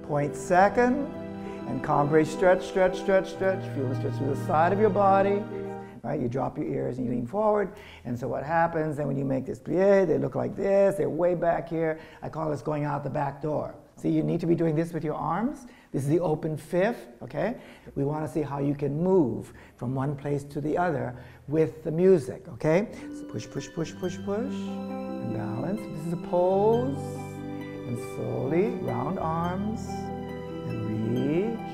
point second, and Cambré, stretch, stretch, stretch, stretch. Feel the stretch through the side of your body. Right? You drop your ears and you lean forward. And so what happens then when you make this plié, they look like this. They're way back here. I call this going out the back door. See, you need to be doing this with your arms. This is the open fifth, okay? We want to see how you can move from one place to the other with the music, okay? So push, push, push, push, push, and balance. This is a pose. And slowly, round arms, and reach.